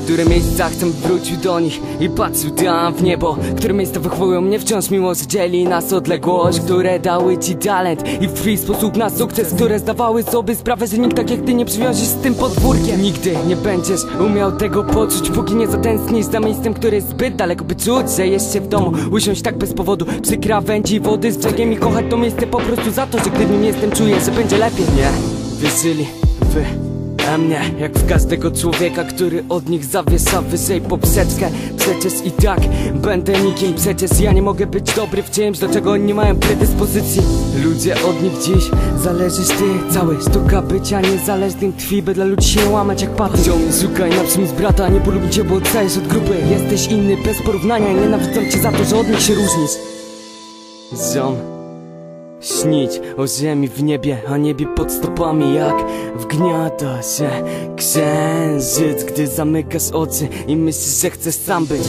Które miejsca chcę wrócił do nich i patrzył tam w niebo. Które miejsca wychowują mnie wciąż mimo że dzieli nas odległość. Które dały ci talent i w twój sposób na sukces. Które zdawały sobie sprawę, że nikt tak jak ty nie przywiążesz z tym podwórkiem. Nigdy nie będziesz umiał tego poczuć, póki nie zatęsknisz za miejscem, które jest zbyt daleko, by czuć, że jest się w domu. Usiąść tak bez powodu przy krawędzi wody z brzegiem i kochać to miejsce po prostu za to, że gdy w nim jestem czuję, że będzie lepiej. Nie wierzyli wy mnie, jak w każdego człowieka, który od nich zawiesza wyżej poprzeczkę. Przecież i tak będę nikim, przecież ja nie mogę być dobry w czymś, do czego oni nie mają predyspozycji. Ludzie od nich dziś zależysz ty, całe sztuka bycia niezależnym tkwi, by dla ludzi się nie łamać jak paty. Ziom, szukaj na czymś brata, nie polubi cię, bo odstajesz od grupy. Jesteś inny bez porównania i nienawidzą cię za to, że od nich się różnisz. Ziom, śnić o ziemi w niebie, a niebie pod stopami, jak wgniata się księżyc, gdy zamykasz oczy i myślisz, że chcesz sam być.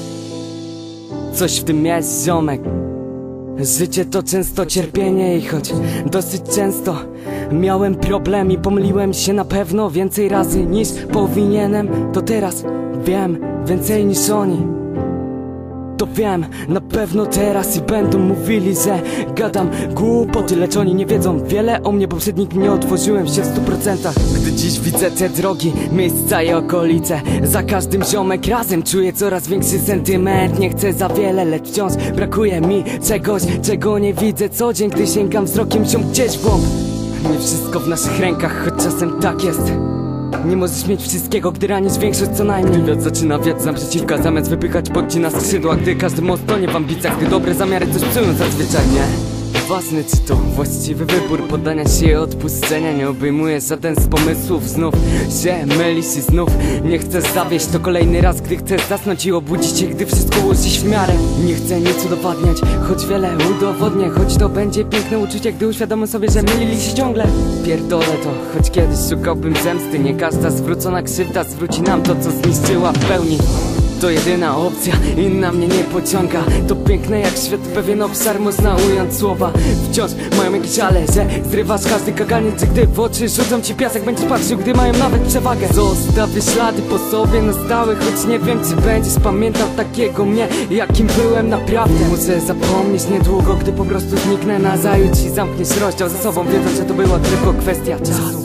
Coś w tym jest, ziomek. Życie to często cierpienie i choć dosyć często miałem problem i pomyliłem się na pewno więcej razy niż powinienem, to teraz wiem więcej niż oni. To wiem na pewno teraz i będą mówili, że gadam głupoty, lecz oni nie wiedzą wiele o mnie, bo przed nikim nie otworzyłem się w 100%. Gdy dziś widzę te drogi, miejsca i okolice, za każdym ziomek razem czuję coraz większy sentyment. Nie chcę za wiele, lecz wciąż brakuje mi czegoś, czego nie widzę co dzień, gdy sięgam wzrokiem ziom gdzieś w głąb. Nie wszystko w naszych rękach, choć czasem tak jest. Nie możesz mieć wszystkiego, gdy ranisz większość co najmniej. Gdy wiatr zaczyna wiać naprzeciwka, zamiast wypychać podcina skrzydła. Gdy każdy most tonie w ambicjach, gdy dobre zamiary coś psują zazwyczaj, nie? Ważne czy to właściwy wybór poddania się i odpuszczenia. Nie obejmuje żaden z pomysłów. Znów się mylisz i znów nie chcesz zawieść. To kolejny raz, gdy chcesz zasnąć i obudzić się, gdy wszystko ułożysz w miarę. Nie chcę nic udowadniać, choć wiele udowodnię. Choć to będzie piękne uczucie, gdy uświadomię sobie, że mylili się ciągle. Pierdolę to, choć kiedyś szukałbym zemsty. Nie każda zwrócona krzywda zwróci nam to, co zniszczyła w pełni. To jedyna opcja, inna mnie nie pociąga. To piękne jak świat, pewien obszar można ująć słowa. Wciąż mają jakieś ale, że zrywasz każdy kaganiec. Gdy w oczy rzucą ci piasek, będziesz patrzył, gdy mają nawet przewagę. Zostawię ślady po sobie na stałe, choć nie wiem czy będziesz pamiętał takiego mnie, jakim byłem naprawdę. Muszę zapomnieć niedługo, gdy po prostu zniknę nazajutrz i zamkniesz rozdział ze sobą, wiedząc, że to była tylko kwestia czasu.